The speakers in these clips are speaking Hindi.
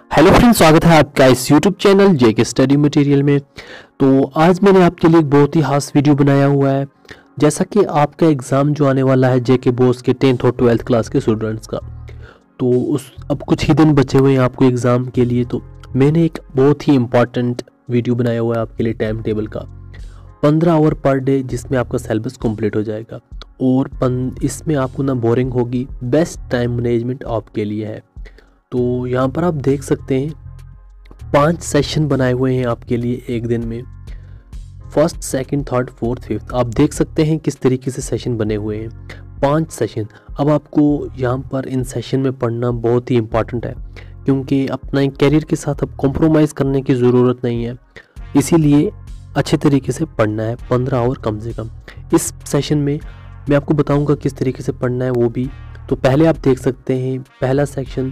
हेलो फ्रेंड्स, स्वागत है आपका इस YouTube channel JK study material में। तो आज मैंने आपके लिए एक बहुत ही खास वीडियो बनाया हुआ है। जैसा कि आपका एग्ज़ाम जो आने वाला है जेके बोर्ड्स के 10th और 12th क्लास के स्टूडेंट्स का, तो उस अब कुछ ही दिन बचे हुए हैं आपको एग्ज़ाम के लिए। तो मैंने एक बहुत ही इम्पॉर्टेंट वीडियो बनाया हुआ है आपके लिए टाइम टेबल का, 15 आवर पर डे, जिसमें आपका सिलेबस कंप्लीट हो जाएगा और इसमें आपको ना बोरिंग होगी। बेस्ट टाइम मैनेजमेंट आपके लिए है। तो यहाँ पर आप देख सकते हैं 5 सेशन बनाए हुए हैं आपके लिए एक दिन में। First, second, third, fourth, fifth. आप देख सकते हैं किस तरीके से सेशन बने हुए हैं, 5 सेशन। अब आपको यहाँ पर इन सेशन में पढ़ना बहुत ही इम्पॉर्टेंट है, क्योंकि अपना कैरियर के साथ अब कॉम्प्रोमाइज़ करने की ज़रूरत नहीं है। इसीलिए अच्छे तरीके से पढ़ना है, 15 आवर कम से कम। इस सेशन में मैं आपको बताऊँगा किस तरीके से पढ़ना है वो भी। तो पहले आप देख सकते हैं पहला सेक्शन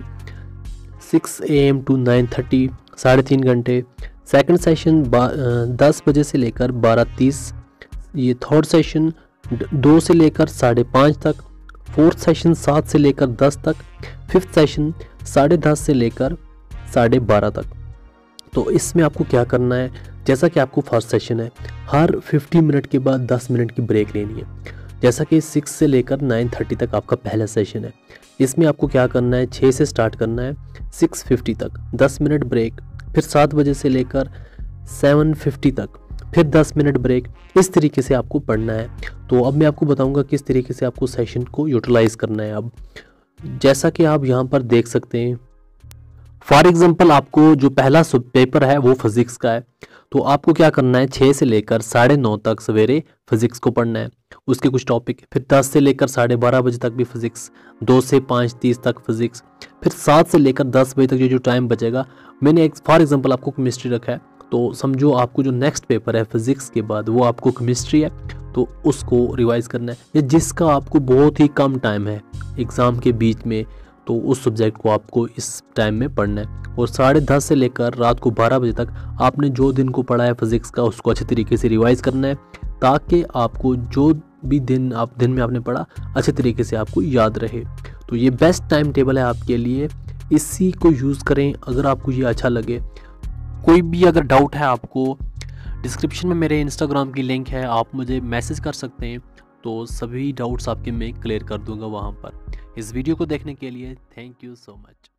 6 AM to 9:30, 3.5 घंटे। सेकंड सेशन 10 बजे से लेकर 12:30। ये थर्ड सेशन 2 से लेकर 5:30 तक। फोर्थ सेशन 7 से लेकर 10 तक। फिफ्थ सेशन 10:30 से लेकर 12:30 तक। तो इसमें आपको क्या करना है, जैसा कि आपको फर्स्ट सेशन है, हर 50 मिनट के बाद 10 मिनट की ब्रेक लेनी है। जैसा कि 6 से लेकर 9:30 तक आपका पहला सेशन है। इसमें आपको क्या करना है, 6 से स्टार्ट करना है 6:50 तक, 10 मिनट ब्रेक। फिर 7 बजे से लेकर 7:50 तक, फिर 10 मिनट ब्रेक। इस तरीके से आपको पढ़ना है। तो अब मैं आपको बताऊंगा किस तरीके से आपको सेशन को यूटिलाइज करना है। अब जैसा कि आप यहाँ पर देख सकते हैं, फॉर एग्जाम्पल आपको जो पहला सब पेपर है वो फिजिक्स का है। तो आपको क्या करना है, 6 से लेकर 9:30 तक सवेरे फिजिक्स को पढ़ना है, उसके कुछ टॉपिक। फिर 10 से लेकर 12:30 बजे तक भी फिजिक्स, 2 से 5:30 तक फिजिक्स। फिर 7 से लेकर 10 बजे तक जो टाइम बचेगा, मैंने एक फॉर एग्जांपल आपको केमिस्ट्री रखा है। तो समझो आपको जो नेक्स्ट पेपर है फिजिक्स के बाद वो आपको केमिस्ट्री है, तो उसको रिवाइज करना है। या जिसका आपको बहुत ही कम टाइम है एग्ज़ाम के बीच में, तो उस सब्जेक्ट को आपको इस टाइम में पढ़ना है। और 10:30 से लेकर रात को 12 बजे तक आपने जो दिन को पढ़ा है फिजिक्स का, उसको अच्छे तरीके से रिवाइज करना है, ताकि आपको जो भी दिन में आपने पढ़ा अच्छे तरीके से आपको याद रहे। तो ये बेस्ट टाइम टेबल है आपके लिए, इसी को यूज़ करें। अगर आपको ये अच्छा लगे, कोई भी अगर डाउट है आपको, डिस्क्रिप्शन में मेरे इंस्टाग्राम की लिंक है, आप मुझे मैसेज कर सकते हैं। तो सभी डाउट्स आपके मैं क्लियर कर दूंगा वहाँ पर। इस वीडियो को देखने के लिए थैंक यू सो मच।